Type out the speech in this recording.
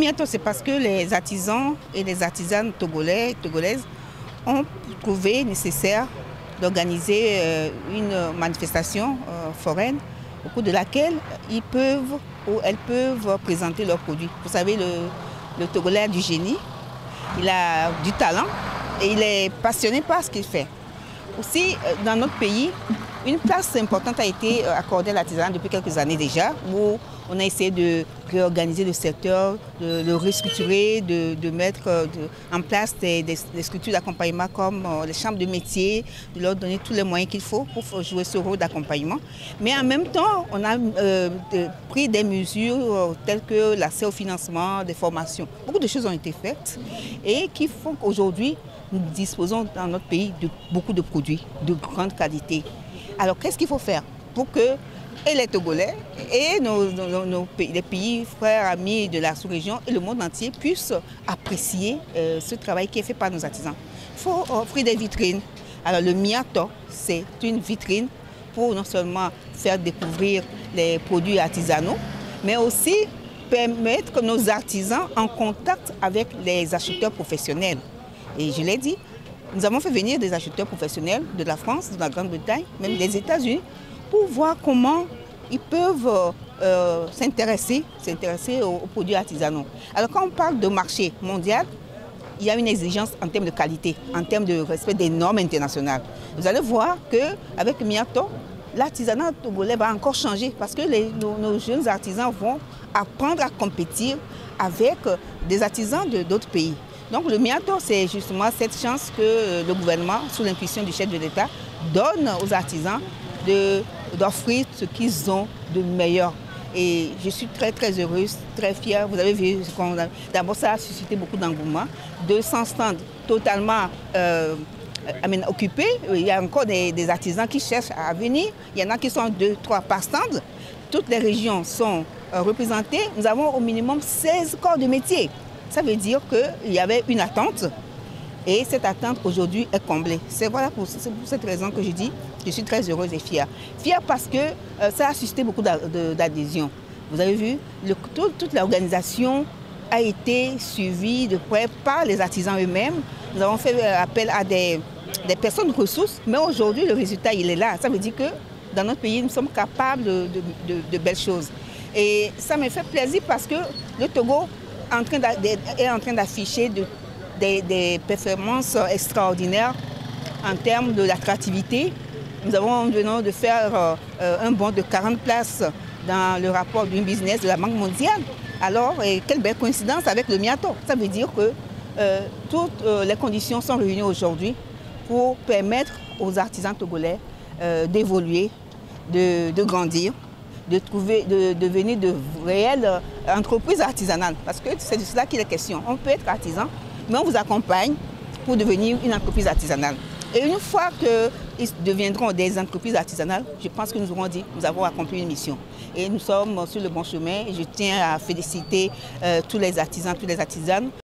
Miato, c'est parce que les artisans et les artisanes togolais et togolaises ont trouvé nécessaire d'organiser une manifestation foraine au cours de laquelle ils peuvent ou elles peuvent présenter leurs produits. Vous savez, le Togolais a du génie, il a du talent et il est passionné par ce qu'il fait. Aussi, dans notre pays, une place importante a été accordée à l'artisanat depuis quelques années déjà, où on a essayé de réorganiser le secteur, de le restructurer, de mettre en place des structures d'accompagnement comme les chambres de métier, de leur donner tous les moyens qu'il faut pour jouer ce rôle d'accompagnement. Mais en même temps, on a pris des mesures telles que l'accès au financement, des formations. Beaucoup de choses ont été faites et qui font qu'aujourd'hui, nous disposons dans notre pays de beaucoup de produits de grande qualité. Alors qu'est-ce qu'il faut faire pour que les Togolais et les pays frères, amis de la sous-région et le monde entier puissent apprécier ce travail qui est fait par nos artisans? Il faut offrir des vitrines. Alors le Miato, c'est une vitrine pour non seulement faire découvrir les produits artisanaux, mais aussi permettre nos artisans en contact avec les acheteurs professionnels. Et je l'ai dit, nous avons fait venir des acheteurs professionnels de la France, de la Grande-Bretagne, même des États-Unis, pour voir comment ils peuvent s'intéresser aux produits artisanaux. Alors quand on parle de marché mondial, il y a une exigence en termes de qualité, en termes de respect des normes internationales. Vous allez voir qu'avec Miato, l'artisanat togolais va encore changer parce que nos jeunes artisans vont apprendre à compétir avec des artisans d'autres pays. Donc le Miato, c'est justement cette chance que le gouvernement, sous l'impulsion du chef de l'État, donne aux artisans d'offrir ce qu'ils ont de meilleur. Et je suis très très heureuse, très fière. Vous avez vu, d'abord ça a suscité beaucoup d'engouement. 200 stands totalement occupés. Il y a encore des artisans qui cherchent à venir. Il y en a qui sont 2, 3 par stand. Toutes les régions sont représentées. Nous avons au minimum 16 corps de métier. Ça veut dire qu'il y avait une attente et cette attente aujourd'hui est comblée. C'est pour cette raison que je dis que je suis très heureuse et fière. Fière parce que ça a suscité beaucoup d'adhésion. Vous avez vu, toute l'organisation a été suivie de près par les artisans eux-mêmes. Nous avons fait appel à des personnes ressources, mais aujourd'hui le résultat il est là. Ça veut dire que dans notre pays nous sommes capables de belles choses. Et ça me fait plaisir parce que le Togo est en train d'afficher des performances extraordinaires en termes de l'attractivité. Nous venons de faire un bond de 40 places dans le rapport du business de la Banque mondiale. Alors, quelle belle coïncidence avec le Miato. Ça veut dire que toutes les conditions sont réunies aujourd'hui pour permettre aux artisans togolais d'évoluer, de grandir, de devenir de réelles entreprises artisanales. Parce que c'est de cela qu'il est question. On peut être artisan, mais on vous accompagne pour devenir une entreprise artisanale. Et une fois qu'ils deviendront des entreprises artisanales, je pense que nous aurons dit, nous avons accompli une mission. Et nous sommes sur le bon chemin. Je tiens à féliciter tous les artisans, toutes les artisanes.